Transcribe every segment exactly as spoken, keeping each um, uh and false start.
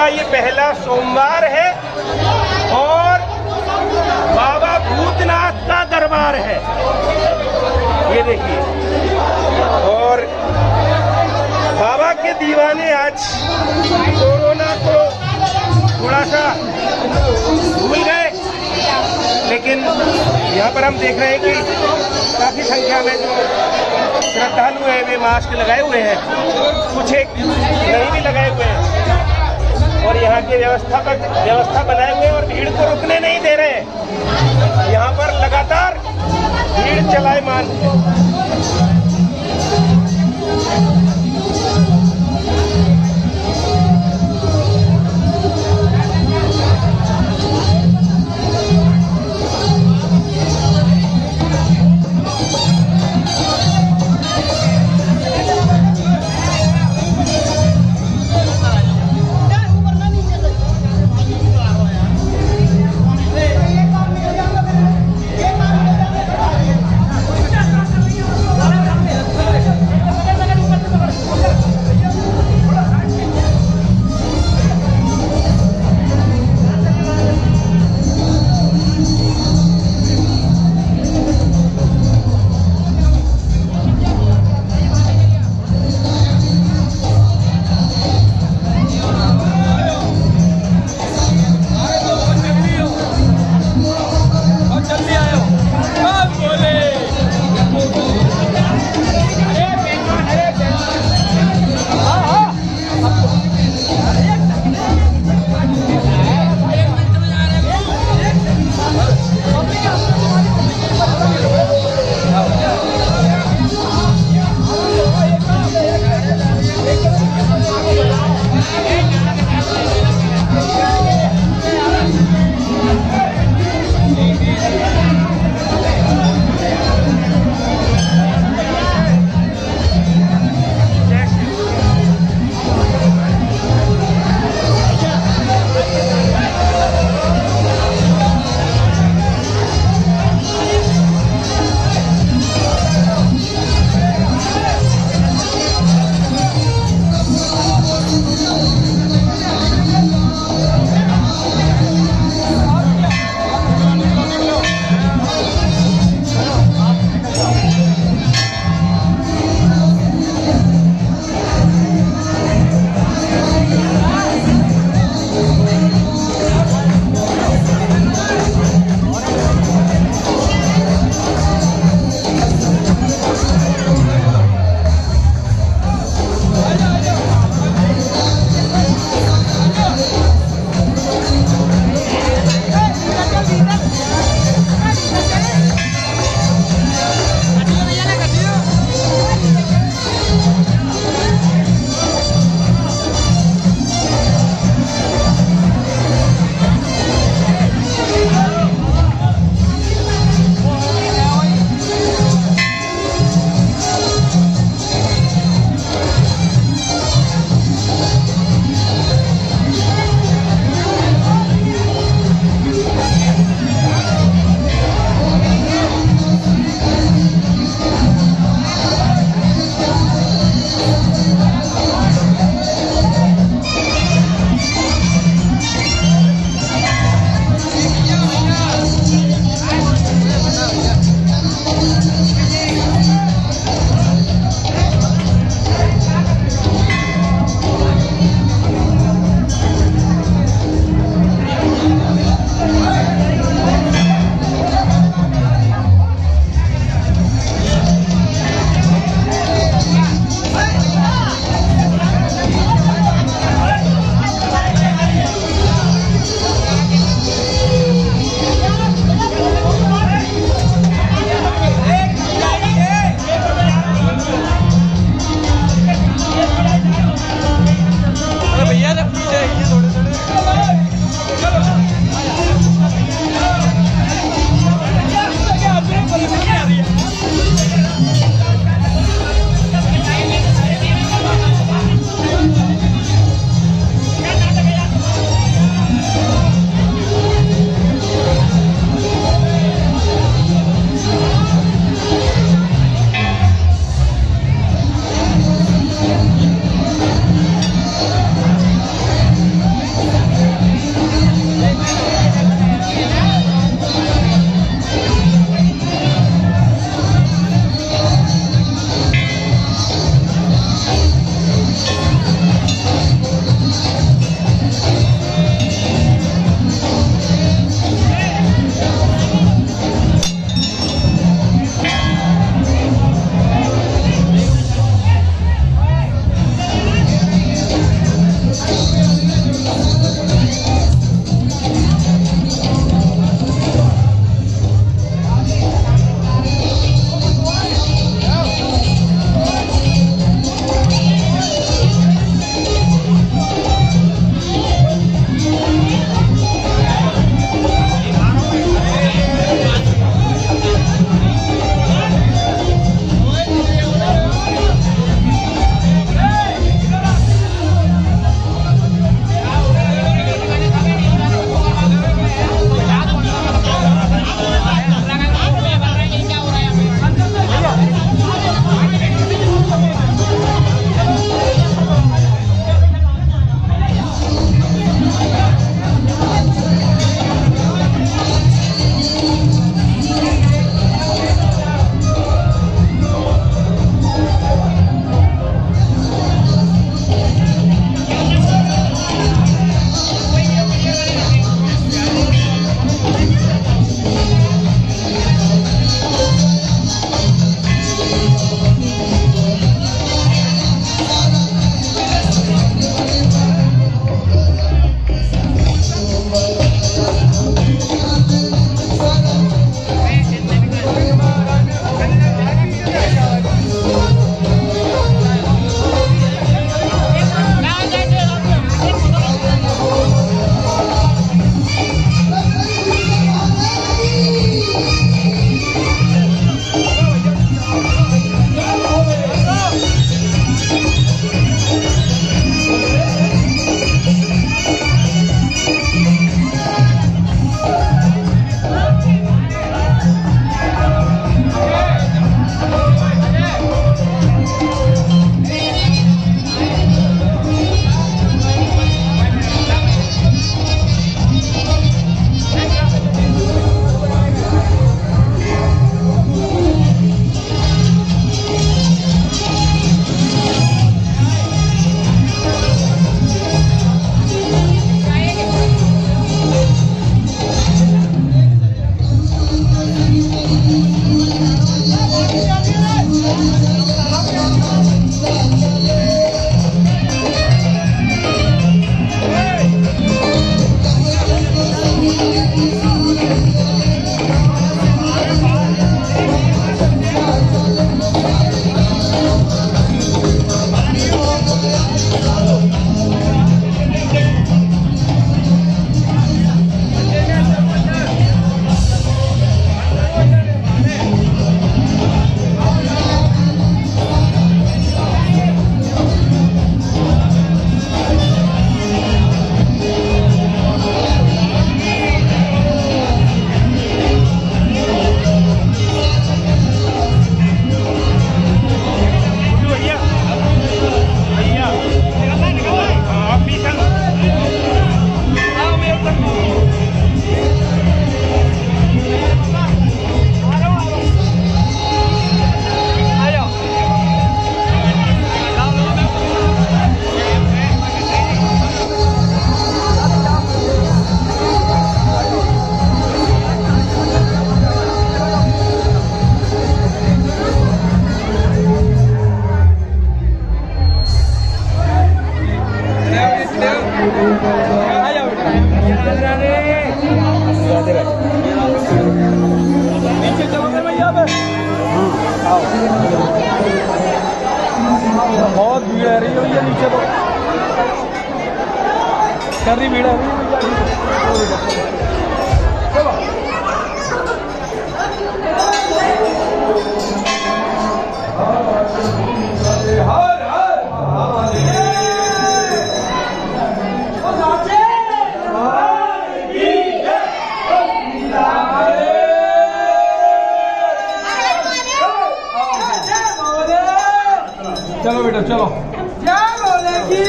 का ये पहला सोमवार है और बाबा भूतनाथ का दरबार है। ये देखिए, और बाबा के दीवाने आज कोरोना को थोड़ा सा भूल गए, लेकिन यहाँ पर हम देख रहे हैं कि काफी संख्या में जो श्रद्धालु हैं वे मास्क लगाए हुए हैं, कुछ एक नहीं भी लगाए हुए हैं, और यहाँ की व्यवस्था पर व्यवस्था बनाए हुए हैं और भीड़ को रुकने नहीं दे रहे हैं। यहाँ पर लगातार भीड़ चलायमान है। सर्री भीड़ा चलो बेटा चलो। क्या बोलेगी?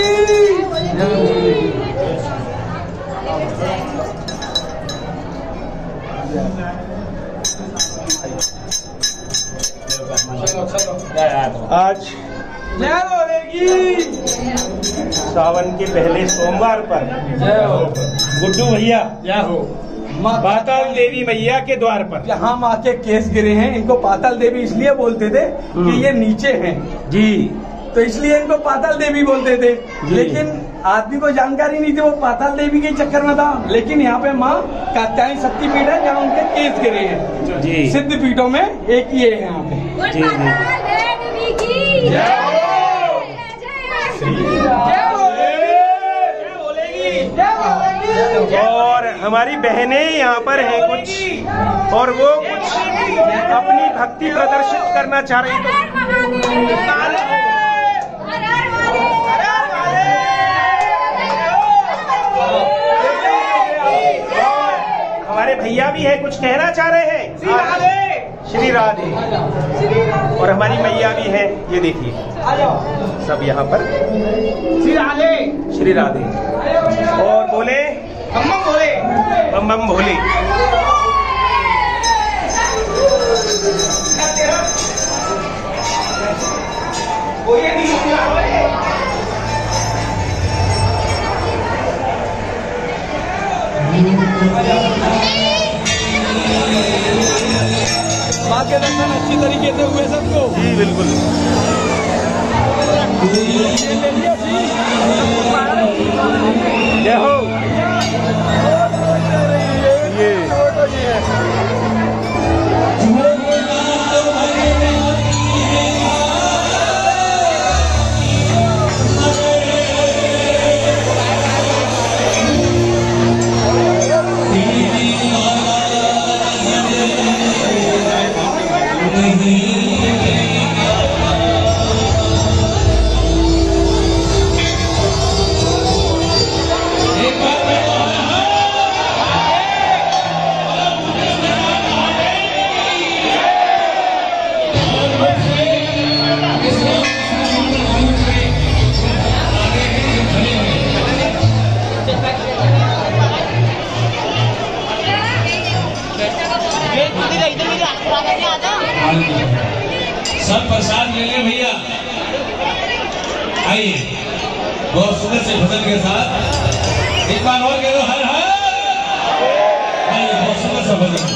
आज क्या बोलेगी? सावन के पहले सोमवार पर जय हो गुड्डू भैया, जय हो। पाताल देवी मैया के द्वार पर यहाँ माँ के केस गिरे हैं। इनको पाताल देवी इसलिए बोलते थे कि ये नीचे हैं जी, तो इसलिए इनको पाताल देवी बोलते थे। लेकिन आदमी को जानकारी नहीं थी, वो पाताल देवी के चक्कर में था। लेकिन यहाँ पे माँ कात्यायनी शक्तिपीठ है जहाँ उनके केस गिरे हैं जी। सिद्ध पीठों में एक ये है यहाँ पे जी जी। और हमारी बहनें यहाँ पर हैं कुछ, और वो कुछ अपनी भक्ति प्रदर्शित करना चाह रही तो हमारे भैया भी है, कुछ कहना चाह रहे हैं। श्री राधे, श्री राधे। और हमारी मैया भी है, ये देखिए सब यहाँ पर श्री राधे, श्री राधे। और बोले बम बम भोले, बम बम भोले। बात के दर्शन अच्छी तरीके से हुए सबको जी बिल्कुल। जय हो। सब प्रसाद ले ले भैया, आइए बहुत सुंदर से भजन के साथ एक बार और कह दो हर हर। आइए बहुत सुंदर सा भजन।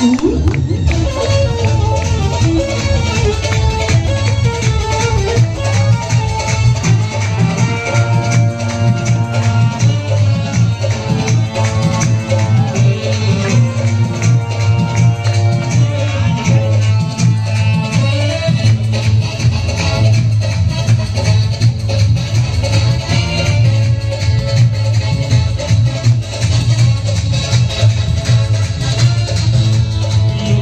You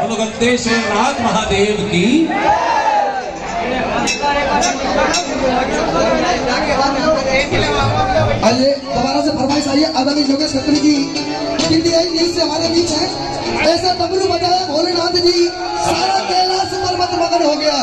अनुगंतेश्वर नाथ महादेव की। आइए दोबारा से फरमाइश आई है आदरणीय योगेश खत्री जी इंडिया न्यूज से हमारे बीच है। ऐसा डमरू बजाया भोलेनाथ जी, सारा कैलाश पर्वत मगन हो गया।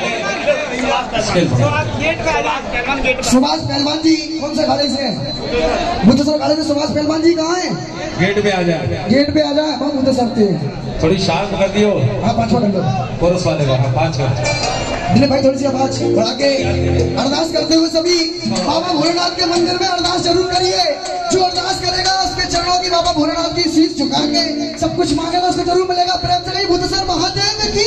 सुभाष पहलवान जी कौन से खाले से हैं? मुद्देसर खाले से सुभाष पहलवान जी कहाँ हैं? गेट पे आ जाए, गेट पे आ जाए। हम मुद्देसर थे, थोड़ी शांत कर दियो। हाँ पांचवा नंबर कोरस वाले का पांच दिलीप भाई थोड़ी सी आवाज बढ़ा के अरदास करते हुए सभी बाबा भोलेनाथ के मंदिर में अरदास जरूर करिए। जो अरदास करेगा उसके चरणों की बाबा भोलेनाथ की शीश झुका के सब कुछ मांगेगा उसको जरूर मिलेगा। प्रेम से नहीं भूतसर महादेव की।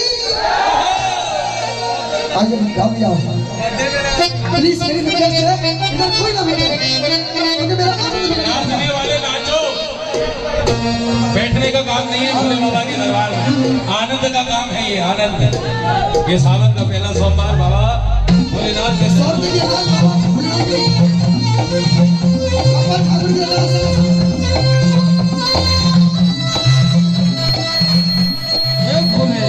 आइए गाओ जाओ प्लीज, मेरी रिक्वेस्ट है इधर कोई ना बैठे क्योंकि मेरा आनंद नाचने वाले नाचो, बैठने का काम नहीं है भोले बाबा के दरबार में, आनंद का काम है ये, आनंद। ये सावन का पहला सोमवार बाबा भोलेनाथ के और देखिए हाल बाबा भोलेनाथ की बाबा ठाकुर की अरदास है। एक भोले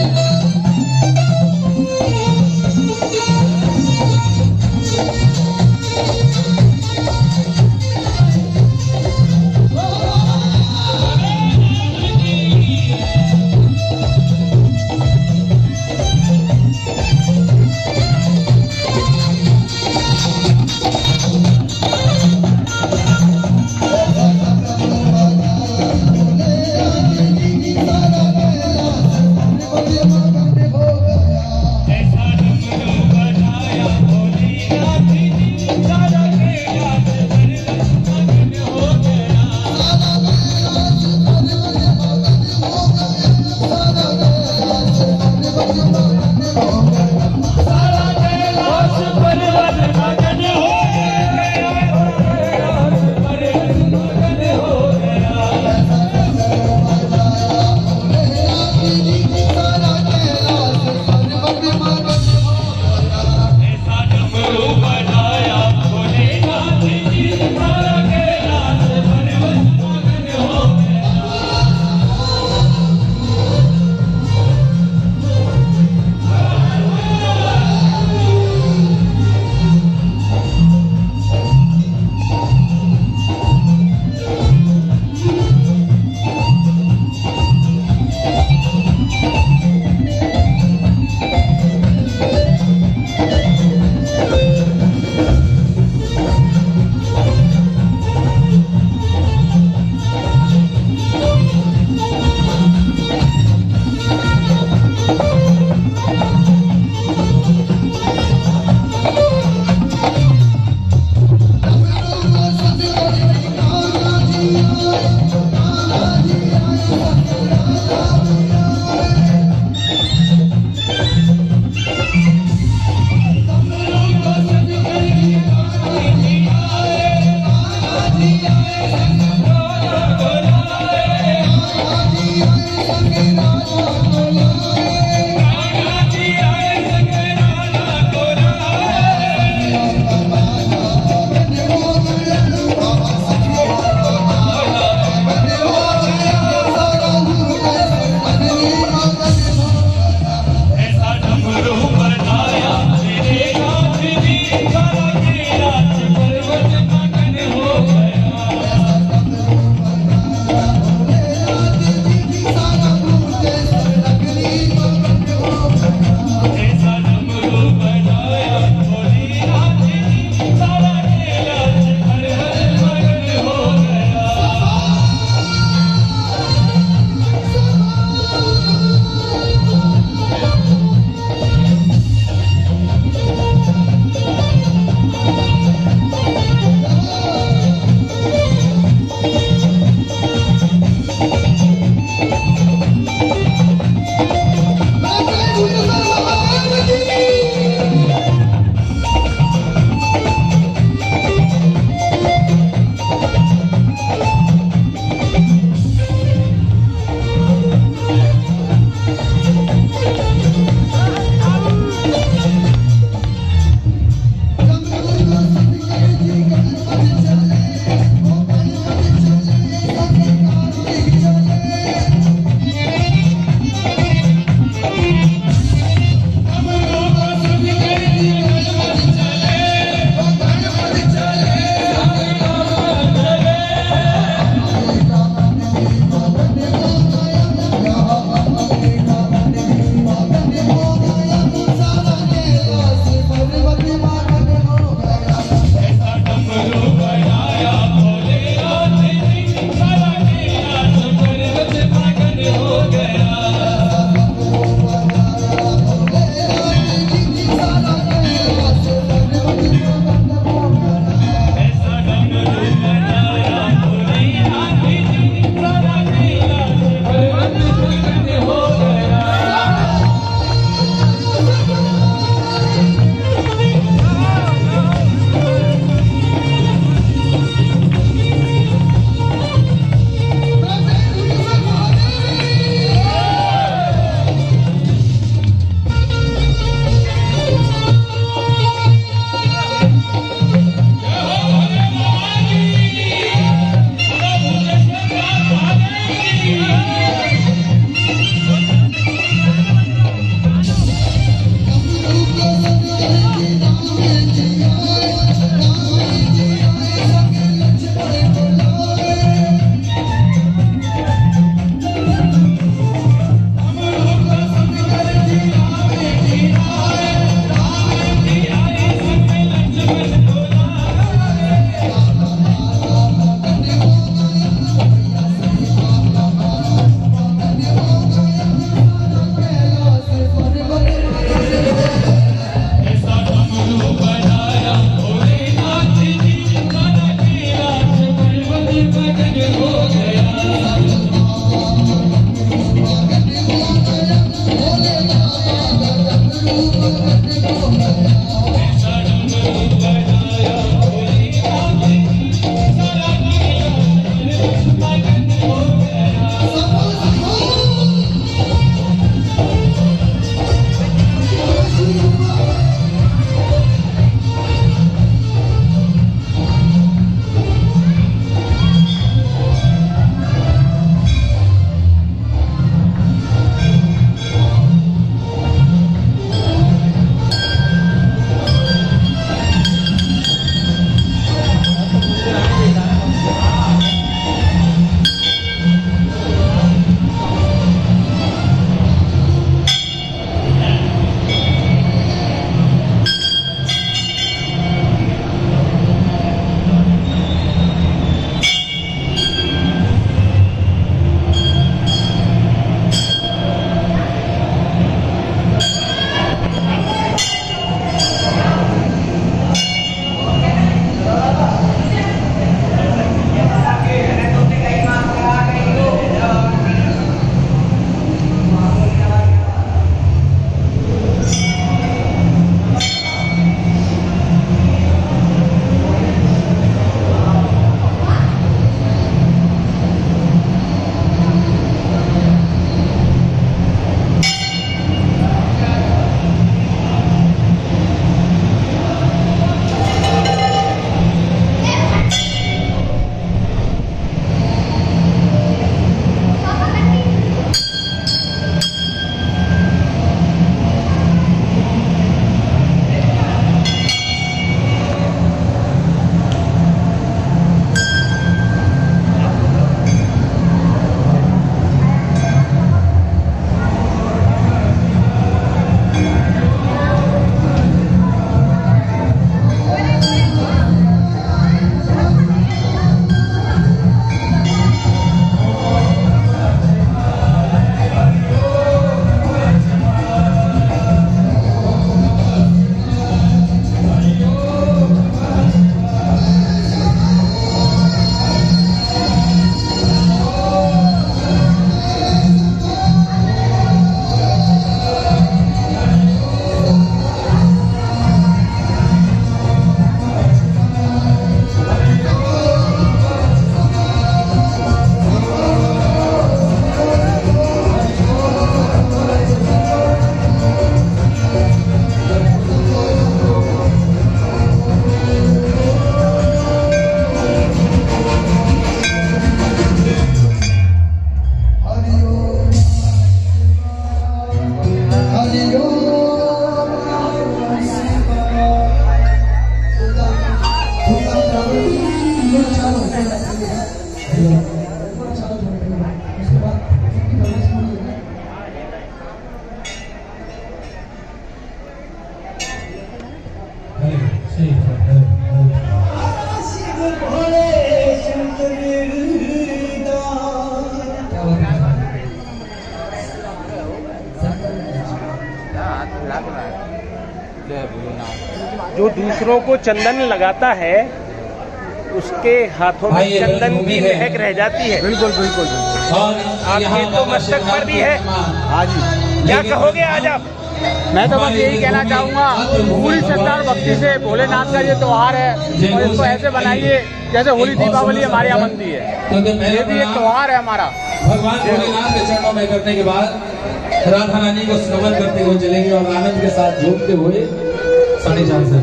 जो दूसरों को चंदन लगाता है उसके हाथों में चंदन की महक रह जाती है। बिल्कुल बिल्कुल। आपके तो मस्तक पर भी है। हाँ जी, क्या कहोगे आज आप? मैं तो बस यही कहना चाहूँगा, पूरी श्रद्धा और भक्ति से भोलेनाथ का ये त्योहार है और इसको ऐसे बनाइए जैसे होली दीपावली हमारे यहाँ बनती है। ये भी एक त्योहार है हमारा। भगवान भोलेनाथ के चरणों में करने के बाद राधा रानी को स्मरण करते हुए चलेंगे और आनंद के साथ झूमते हुए साढ़े चार से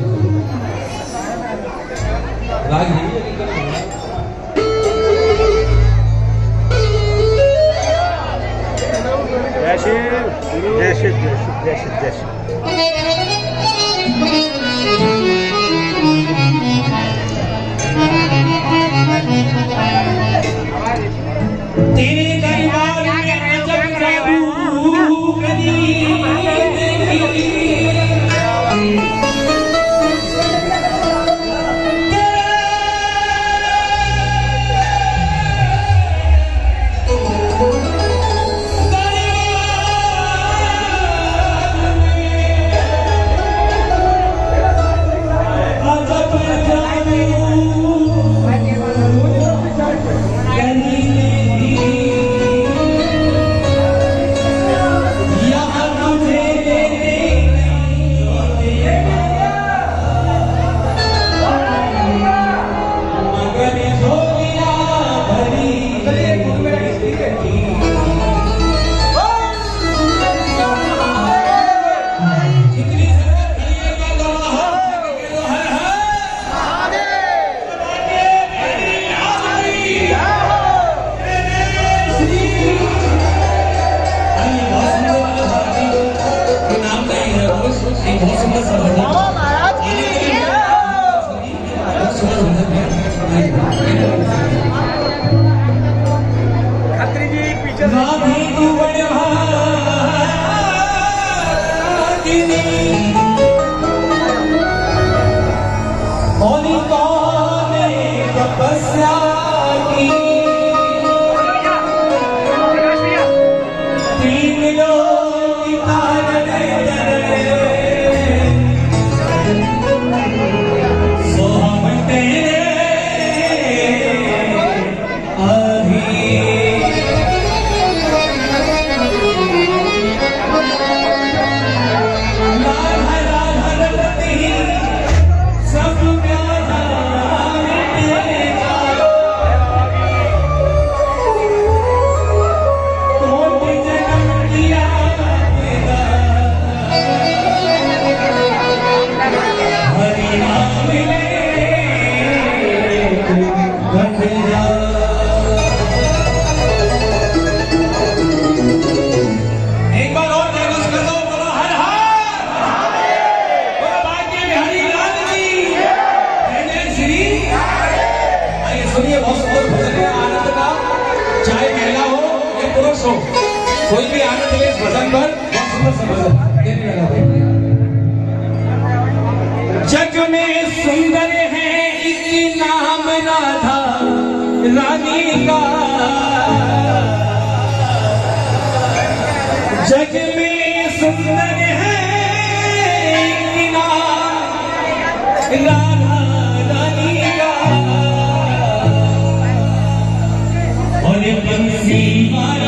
राग जय शिव जय शिव जय शिव जय शिव। तेरे दरबार में अजब जादू करी खत्री जी पीछे तपस्या की तीन लोग सो हम तेरे कोई भी आनंद ले इस भजन पर। जग में सुंदर है एक नाम राधा रानी का, जग में सुंदर है एक नाम राधा रानी का, और बंसी मारा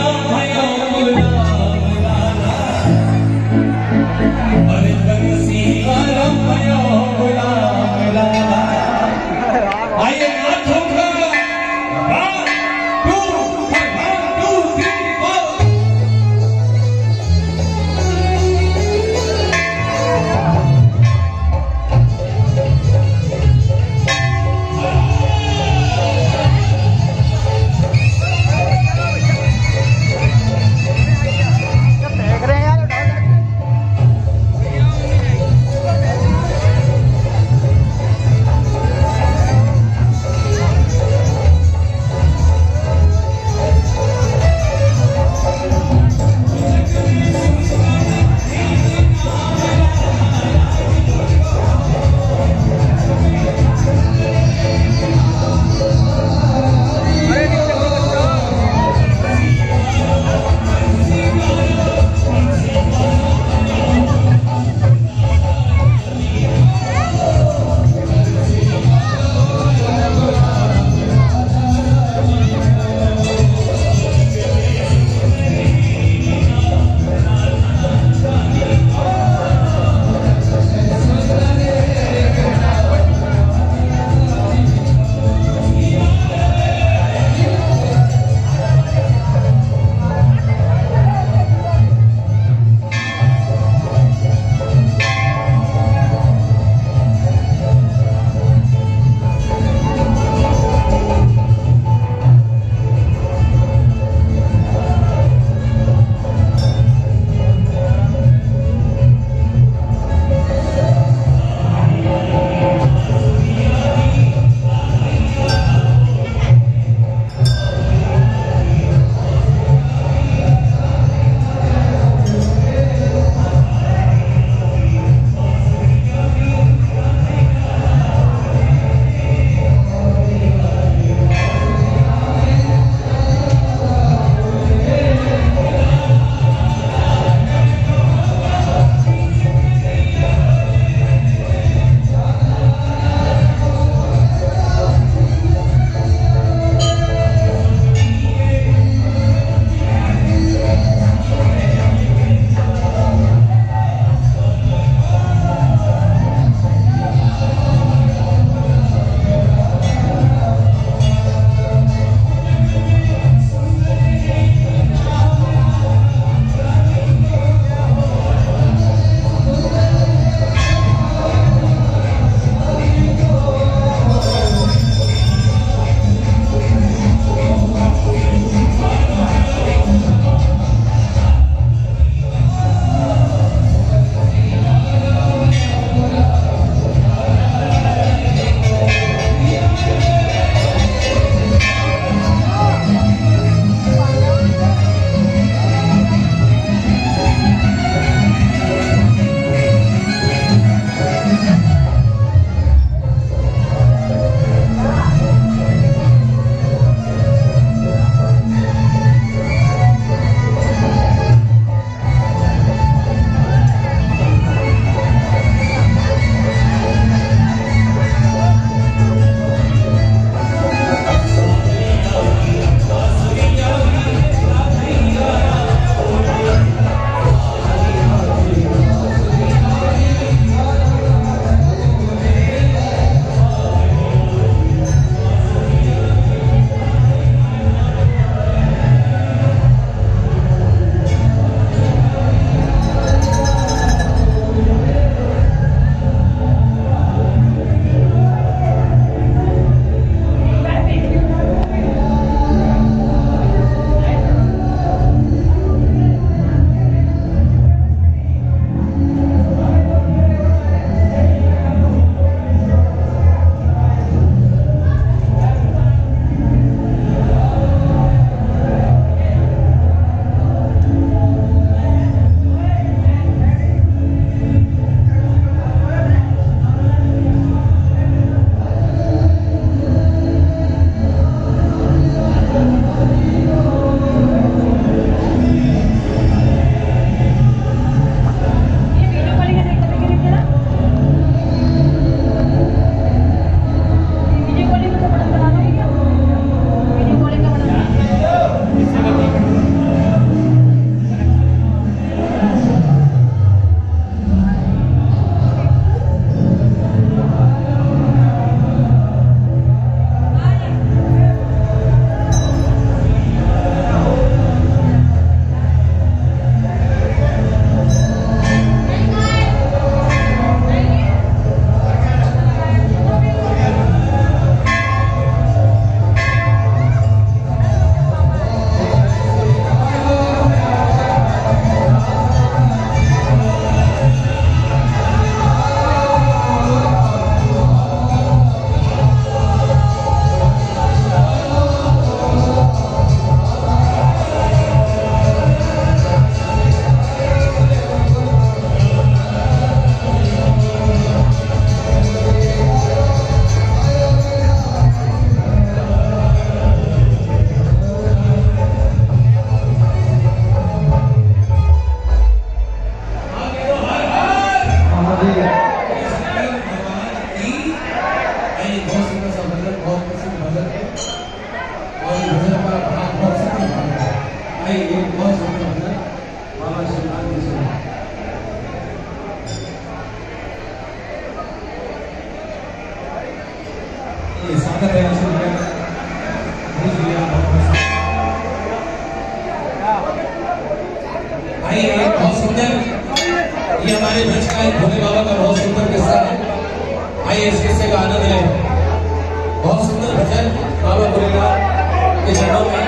अंदर ये हमारे बीच का भोले बाबा का बहुत सुंदर किस्सा है। आइए इस किस्से का आनंद लें। बहुत सुंदर भजन बाबा भोलेनाथ के चरणों में।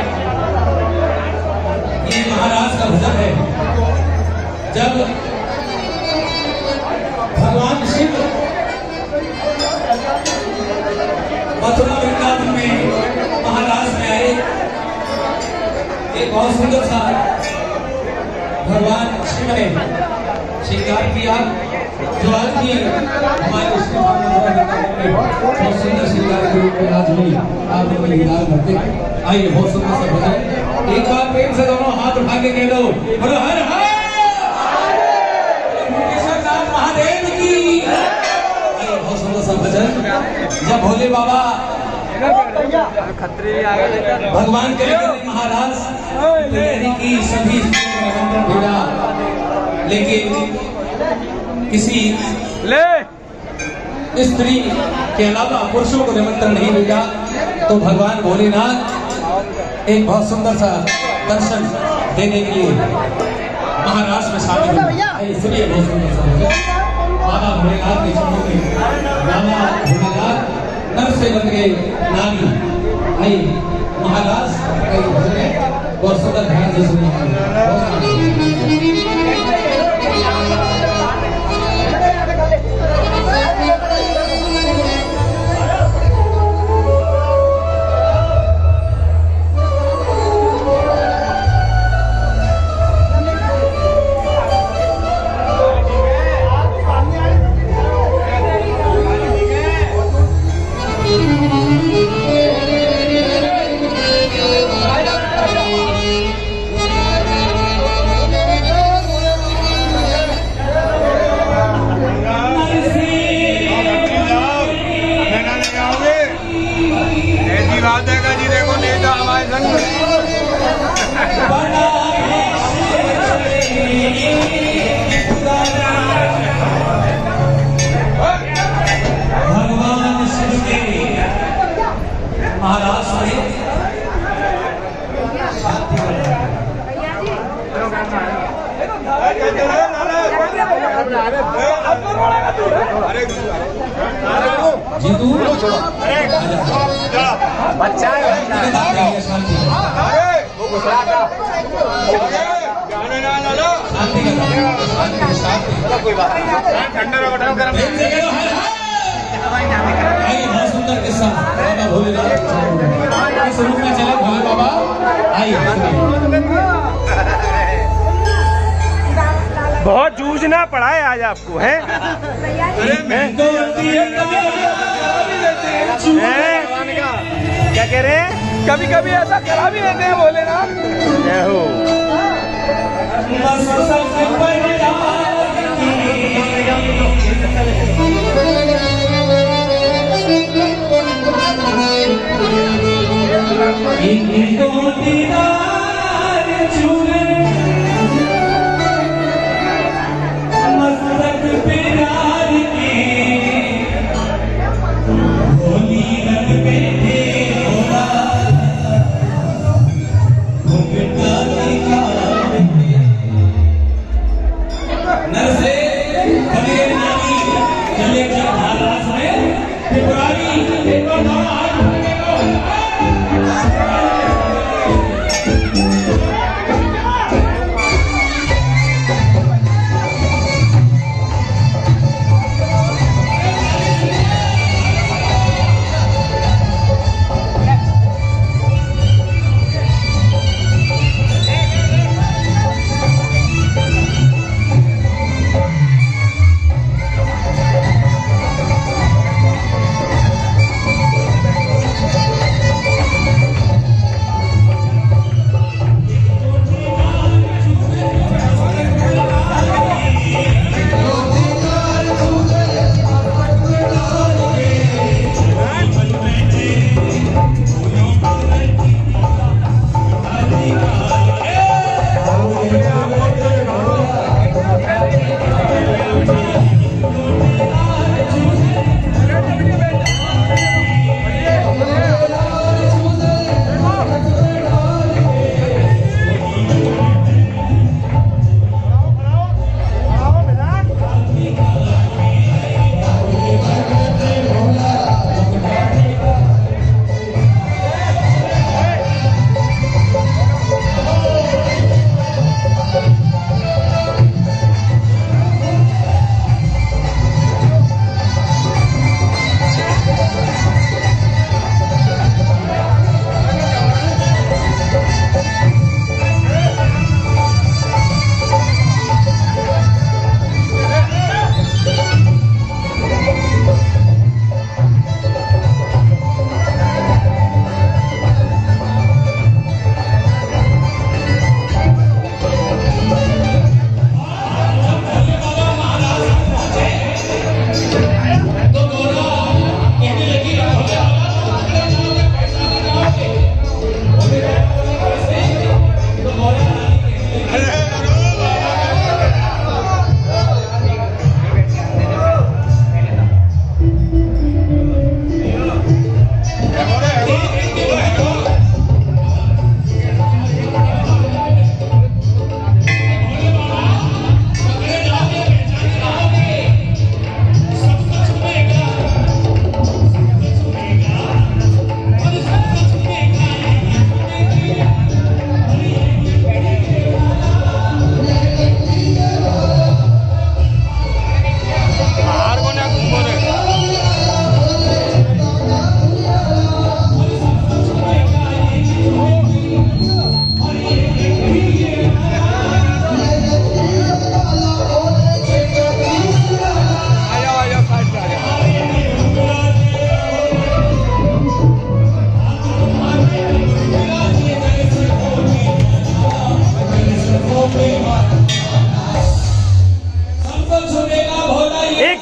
ये महाराज का भजन है। जब भगवान शिव मथुरा वृंदावन में महाराज में आए, एक बहुत सुंदर सा भगवान शिव ने श्रृंगार किया, जो आज भी हमारे बहुत सुंदर श्रृंगार के रूप में आज भी आप लोग श्रृंगार करते हैं। आइए बहुत सुंदर सा भजन एक बार प्रेम से दोनों हाथ उठा के कह दो, बोलो हर हर महादेव की। आइए बहुत सुंदर सा भजन। जब भोले बाबा भगवान के महाराज तैयारी की, सभी भेजा, लेकिन किसी ले स्त्री के अलावा पुरुषों को निमंत्रण नहीं भेजा, तो भगवान भोलेनाथ एक बहुत सुंदर सा दर्शन देने के लिए महाराज में शामिल हुए। इसलिए बहुत सुंदर सा बाबा भोलेनाथ के चरणों में बाबा भोलेनाथ नर से बन गए नानी। आइए महाराज बहुत सुंदर ध्यान से सुनिए। जीतू बच्चा है कोई बात बहुत सुंदर किस्सा बाबा भोलेनाथ इस रूप में चले भोले बाबा। आइए बहुत जूझना पड़ा है आज आपको, है क्या कह रहे हैं? कभी कभी ऐसा करा भी लेते हैं भोलेनाथ।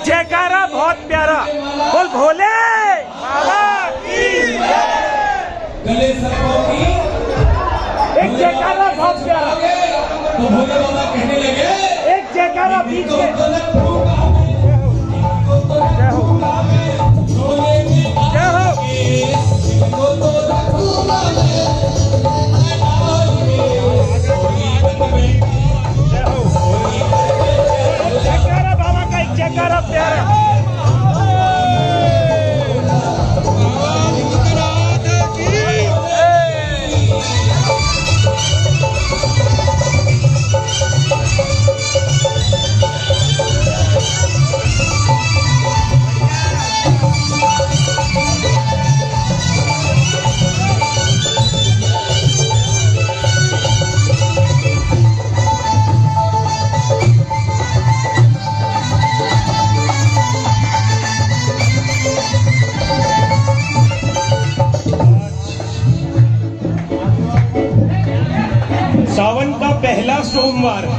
जयकारा बहुत प्यारा, बोल भोले बाबा की गले सर्पों की एक जयकारा बहुत प्यारा, तो भोले बाबा कहने लगे एक जयकारा बीच में। जय हो जय हो जयकारा बाबा का एक जयकारा प्यारा। सावन का पहला सोमवार है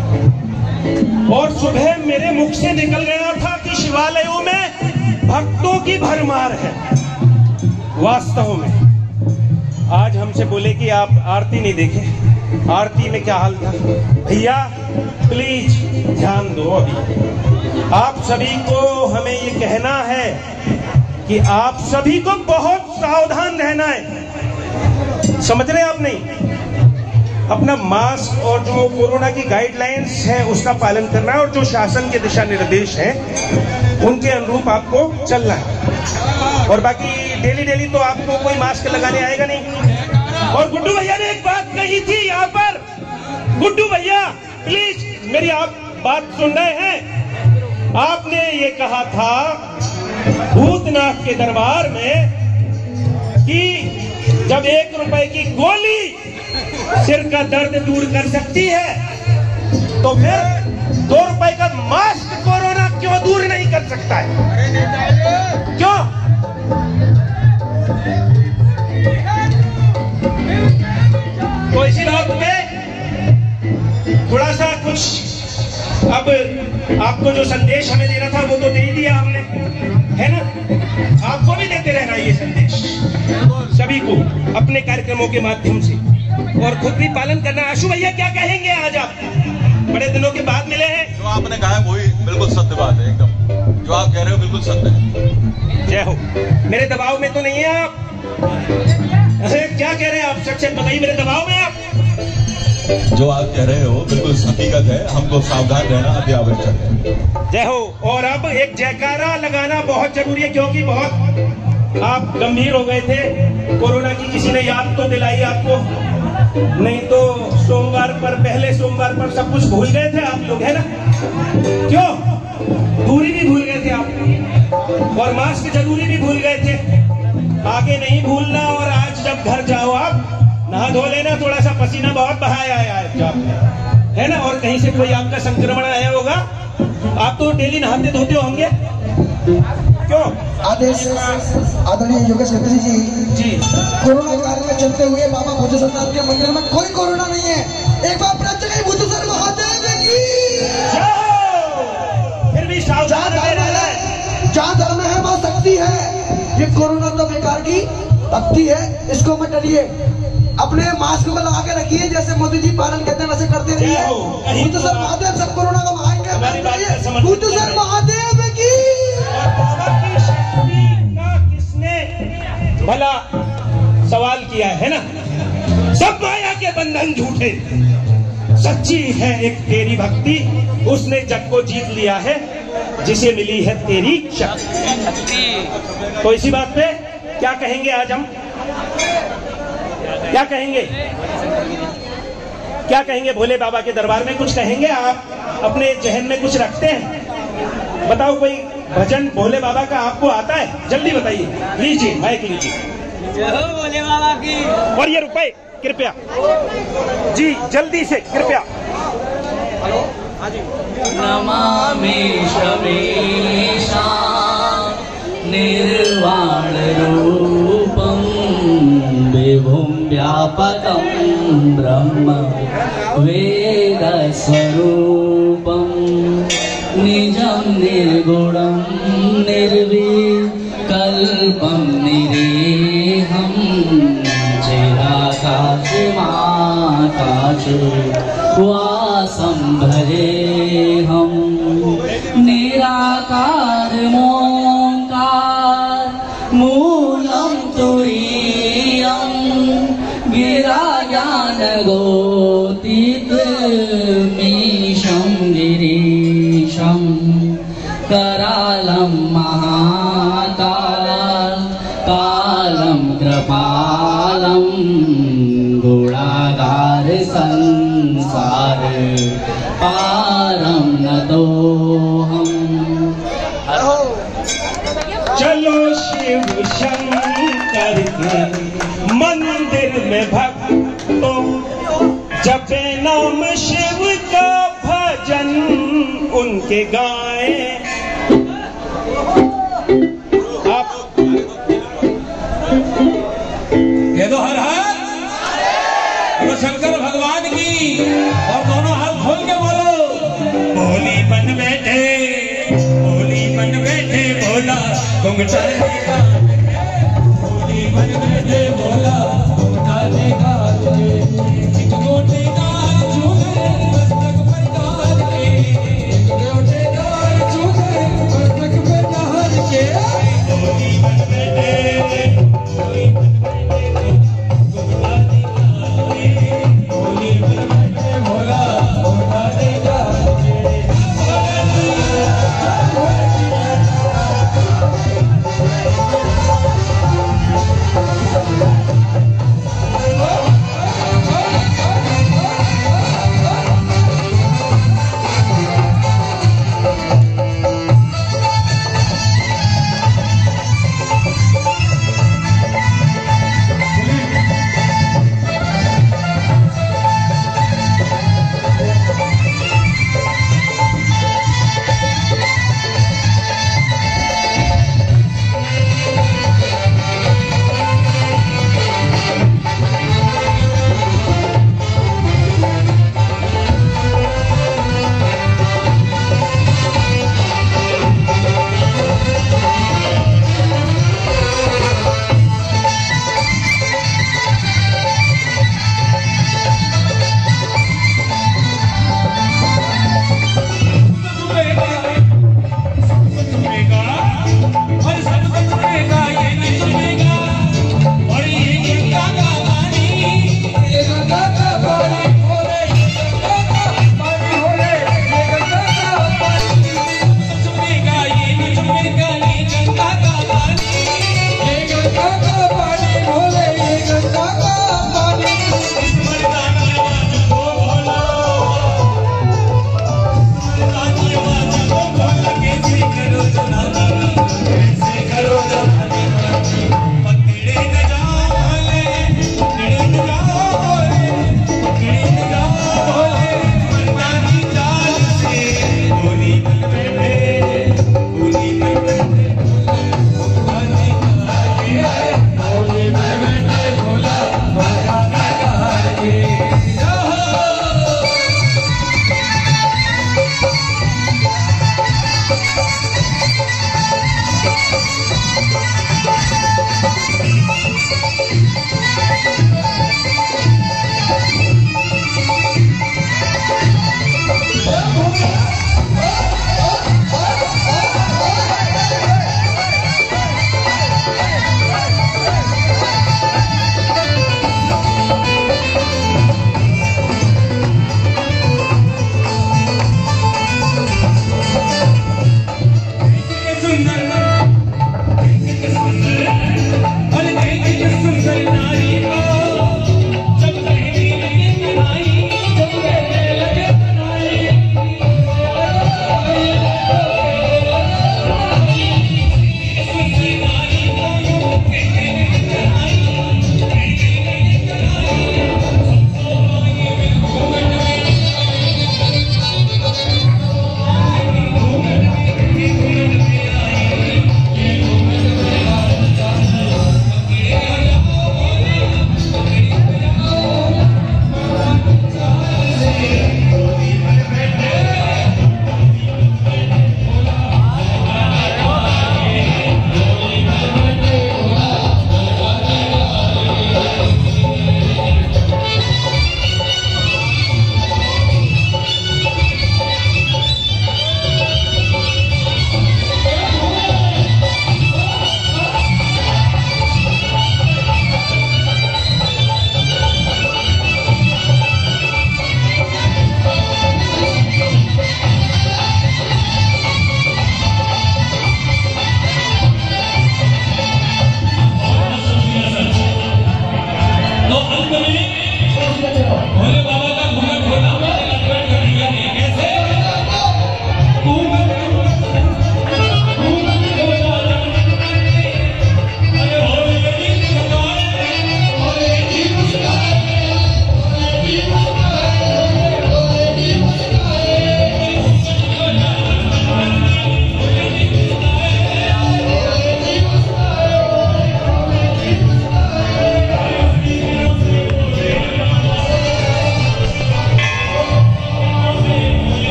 और सुबह मेरे मुख से निकल गया था कि शिवालयों में भक्तों की भरमार है। वास्तव में आज हमसे बोले कि आप आरती नहीं देखे, आरती में क्या हाल था। भैया प्लीज ध्यान दो, अभी आप सभी को हमें ये कहना है कि आप सभी को बहुत सावधान रहना है। समझ रहे आप नहीं? अपना मास्क और जो कोरोना की गाइडलाइंस है उसका पालन करना है और जो शासन के दिशा निर्देश हैं उनके अनुरूप आपको चलना है। और बाकी डेली डेली तो आपको कोई मास्क लगाने आएगा नहीं। और गुड्डू भैया ने एक बात कही थी यहाँ पर, गुड्डू भैया प्लीज मेरी आप बात सुन रहे हैं? आपने ये कहा था भूतनाथ के दरबार में कि जब एक रुपए की गोली सिर का दर्द दूर कर सकती है तो फिर दो रुपए का मास्क कोरोना क्यों दूर नहीं कर सकता है? क्यों? तो इसी बात पे थोड़ा सा कुछ अब आपको जो संदेश हमें देना था वो तो दे ही दिया हमने, है ना? आपको भी देते रहना ये संदेश सभी को अपने कार्यक्रमों के माध्यम से, और खुद भी पालन करना। आशु भैया क्या कहेंगे? आज आप बड़े दिनों के बाद मिले हैं। जो आपने कहा है वही बिल्कुल सत्य बात है, एकदम जो आप कह रहे हो बिल्कुल सत्य है। जय हो। मेरे दबाव में तो नहीं है आप? अरे क्या कह रहे हैं आप? सच सच बताइए, मेरे दबाव में आप? जो आप कह रहे हो बिल्कुल हकीकत है, हमको सावधान रहना अति आवश्यक है। जय हो। और अब एक जयकारा लगाना बहुत जरूरी है क्योंकि बहुत आप गंभीर हो गए थे। कोरोना की किसी ने याद तो दिलाई आपको, नहीं तो सोमवार पर, पहले सोमवार पर सब कुछ भूल गए थे आप लोग, है ना? क्यों? दूरी भी भूल गए थे आप और मास्क जरूरी भी भूल गए थे। आगे नहीं भूलना। और आज जब घर जाओ आप नहा धो लेना, थोड़ा सा पसीना बहुत बहाया है, है ना? और कहीं से कोई आपका संक्रमण आया होगा। आप तो डेली नहाते धोते होंगे, क्यों? आदेश आदरणीय योगेश मित्री जी जी कोरोना काल में चलते हुए बाबा भूतेश्वर नाथ के मंदिर में कोई कोरोना नहीं है। एक बार प्रत्येक भूतेश्वर महादेव की फिर भी सावधान रहना है। जहाँ धर्म है वहाँ शक्ति है। ये कोरोना तो बेकार की भक्ति है, इसको मत डरिए। अपने मास्क में लगा के रखिए, जैसे मोदी जी पालन करते हैं वैसे करते रहिए। भूतेश्वर महादेव सब कोरोना को भगाएंगे। भूतेश्वर महादेव की किसने भला सवाल किया है ना? सब माया के बंधन झूठे, सच्ची है एक तेरी भक्ति, उसने जग को जीत लिया है जिसे मिली है तेरी शक्ति। तो इसी बात पे क्या कहेंगे आज हम? क्या कहेंगे? क्या कहेंगे? भोले बाबा के दरबार में कुछ कहेंगे? आप अपने जहन में कुछ रखते हैं? बताओ, कोई भजन भोले बाबा का आपको आता है? जल्दी बताइए। लीजिए माइक लीजिए। भोले बाबा की। और ये रुपए कृपया जी जल्दी से कृपया। नमामि शमीशा निर्वाण रूपम विभुम व्यापकम ब्रह्म वेद स्वरूपम निजम निर्गुणं निर्विकल्पं निरेहं चिराकाशमाकाश वासं भजेऽहं निराकार मोङ्कार मूलं तुरीयं गिरा ज्ञानगोतीतमीशं गिरीशं करालं महाकाल कालं कृपालं गुणागार संसार पारं नतोऽहम्। चलो शिव शंकर के मंदिर में भक्तों जपे नाम शिव का भजन उनके गाए। आप कह दो हर हर बोलो शंकर भगवान की, और दोनों हाथ खोल के बोलो। भोली बन बैठे भोली बन बैठे भोला घुंघटा